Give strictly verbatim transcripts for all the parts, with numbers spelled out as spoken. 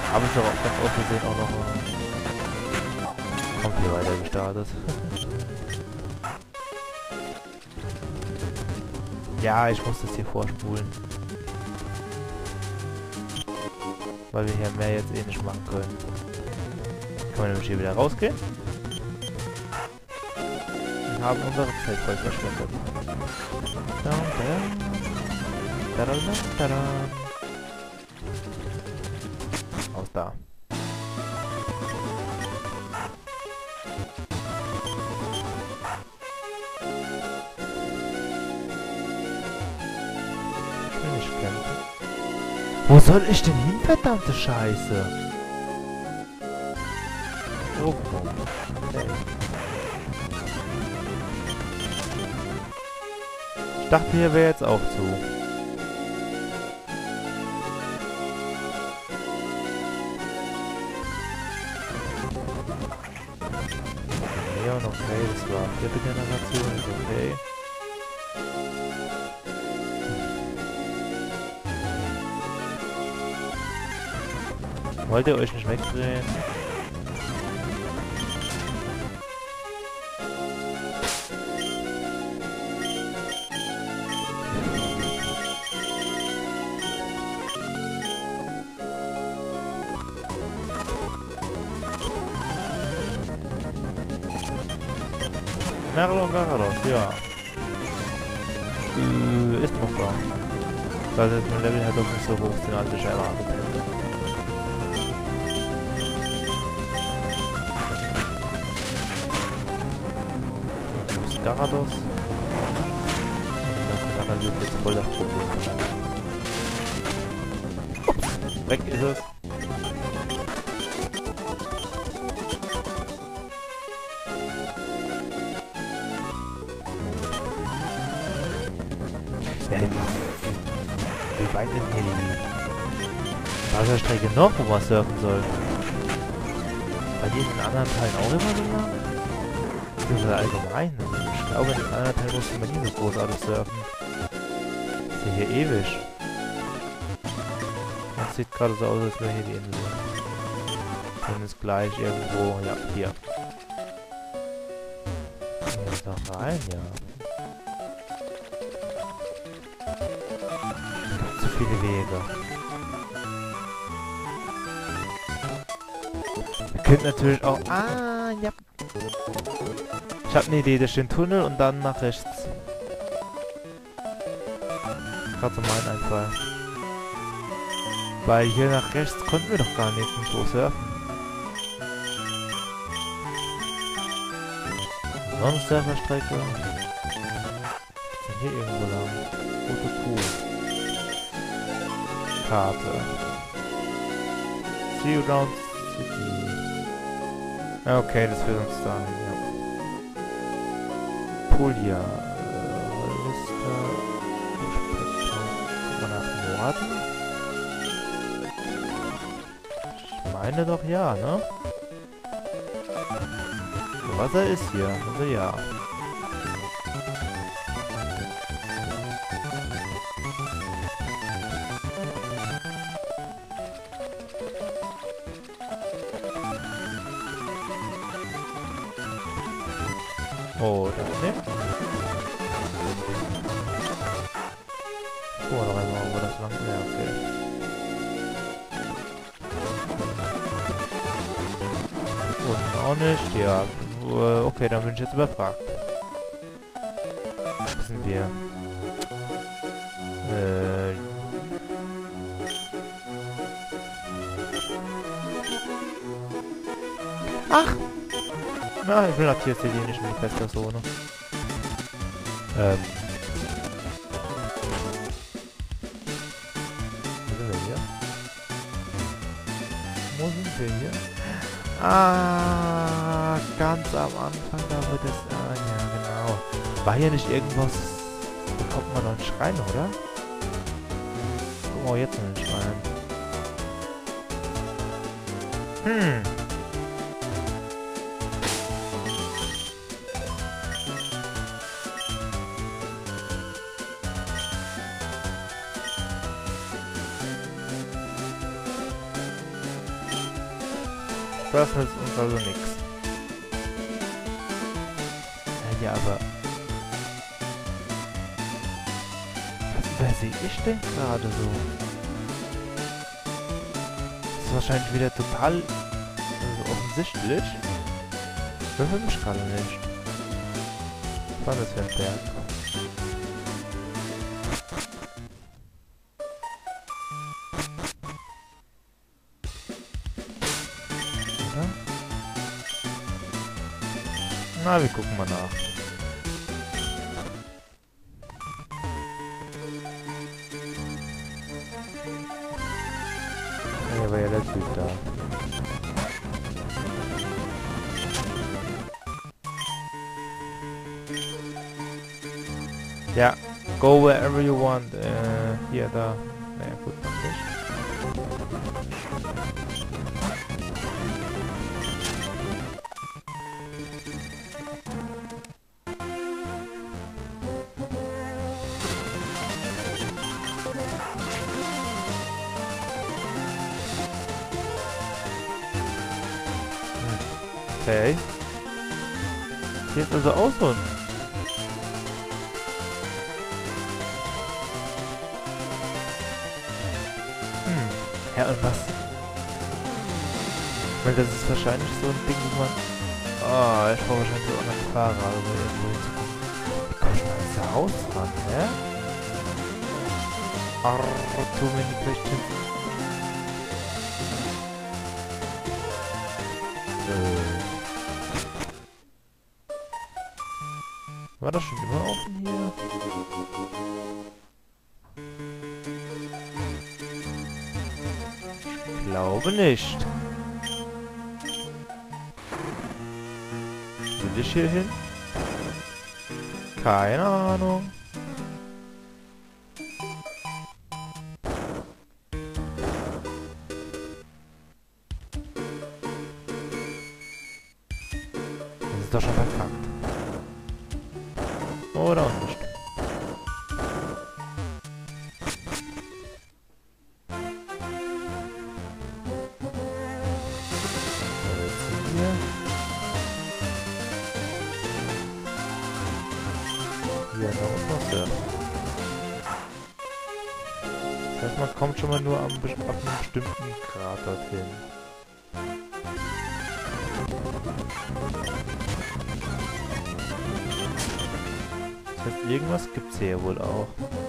Habe ich doch auch ganz oft gesehen auch noch kommt hier weiter gestartet. Ja, ich muss das hier vorspulen. Weil wir hier mehr jetzt eh nicht machen können. Können wir nämlich hier wieder rausgehen. Und haben unsere Zeit voll verschwendet. Da, da, da, da, da. Aus da. Wo soll ich denn hin, verdammte Scheiße? Oh, okay. Ich dachte, hier wäre jetzt auch zu. Leon, okay, das war vierte Generation, ist okay. Wollt ihr euch nicht wegdrehen? Merlon Garados, ja. Äh, ist noch da. Das ist mein Level halt doch nicht so hoch sind, als ich erwartet hätte. Garados. Das Garados ist jetzt voll das Problem. Weg ist es. Ja, wie weit denn hier die Wasserstrecke noch, wo man surfen soll? Bei den anderen Teilen auch immer so lang? Das ist ja allgemein. Ich glaube, in den anderen Teilen musste man nie so großartig surfen. Das ist ja hier ewig. Das sieht gerade so aus, als wäre hier die Insel. Und ist gleich irgendwo, ja, hier. Hier ist doch rein, ja. Zu viele Wege. Wir könnten natürlich auch... Ah, ja. Ich habe eine Idee, da steht ein Tunnel und dann nach rechts. Gerade so mein Einfall. Weil hier nach rechts konnten wir doch gar nicht so surfen. Sonst Surferstrecke. Hier irgendwo lang. Rote Kuh. Karte. See you down city. Okay, das führt uns dahin, ja. Puglia. Liste. Guck mal nach Norden. Ich meine doch ja, ne? Wasser ist hier, also ja. Oh, das ne? Oh, noch einmal, wo das lang ist. Ja, okay. Und auch nicht, ja. Okay, dann bin ich jetzt überfragt. Wo sind wir? Äh... Ach! Na, ich will ab hier hier nicht in die Festerzone. Ähm... Wo sind wir hier? Wo sind wir hier? Ah, ganz am Anfang, da wird es... Ah, ja, genau. War hier nicht irgendwas... Da kommt man noch einen Schrein, oder? Guck mal, jetzt noch einen Schrein. Hm. Das nützt uns also nichts. Ja, aber... Was übersehe ich denn gerade so? Das ist wahrscheinlich wieder total also offensichtlich. Das für mich gerade nicht. Was war das für ein Berg? Oder? Na, wir gucken mal nach. Ja, war ja der Typ da. Ja, go wherever you want. Äh, hier, da. Naja, gut, noch nicht. Okay. Hier ist also auch so ein... Hm. Ja, und was? Weil das ist wahrscheinlich so ein Ding, wo man... Oh, ich brauche wahrscheinlich so auch noch Fahrer, also irgendwo hinzukommen. Wie komme ich mal ins Haus ran, hä? Arr, tu mir nicht recht hin. Äh... War das schon immer offen hier? Ich glaube nicht. Will ich hier hin? Keine Ahnung. Das ist doch schon verkackt. Oder auch nicht. So, jetzt sind wir. Hier, da muss man surfen. Das heißt, man kommt schon mal nur am, ab einem bestimmten Grad dorthin. Das heißt, irgendwas gibt's hier wohl auch.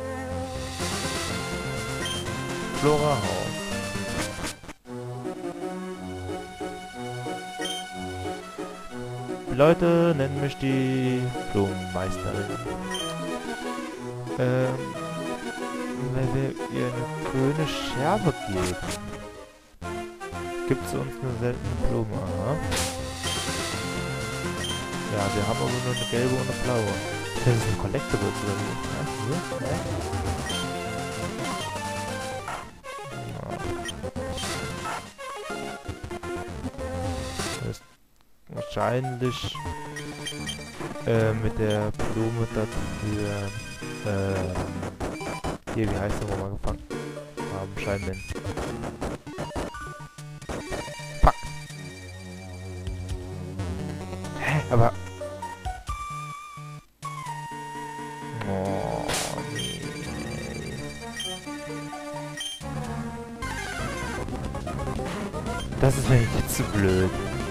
Flora Haus. Die Leute nennen mich die Blumenmeisterin. Ähm, wenn wir ihr eine grüne Scherbe geben, gibt sie uns eine seltene Blume. Aha. Ja, wir haben aber nur eine gelbe und eine blaue. Das ist ein Collectible oder wie? Ja, hier? Ja. Das ist wahrscheinlich äh, mit der Blume dafür äh, hier, wie heißt der, wo wir gefangen haben? Scheinwind. Fuck! Hä? Aber... Oh, nee. Das ist mir jetzt zu blöd.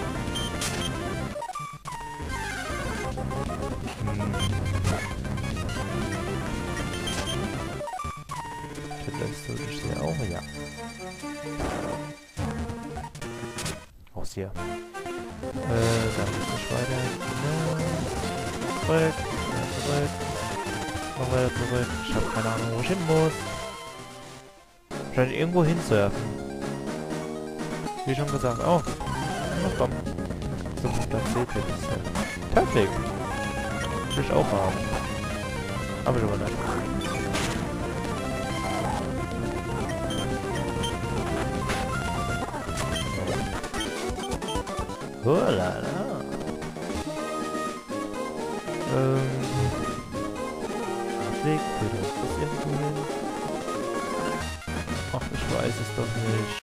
Hm. Vielleicht sollte ich sie auch, ja. Raus hier. Äh, dann geht's nicht weiter. Ja. Zurück. Ja, zurück. Noch weiter zurück. Ich habe keine Ahnung, wo ich hin muss. Wahrscheinlich irgendwo hinsurfen. Wie schon gesagt. Oh. Na komm. So viel Platz seht ihr das. Perfekt. Will ich auch haben. Aber ich aber nicht. Oh la la. Ähm. Weg, würde das irgendwo hin? Ach, ich weiß es doch nicht.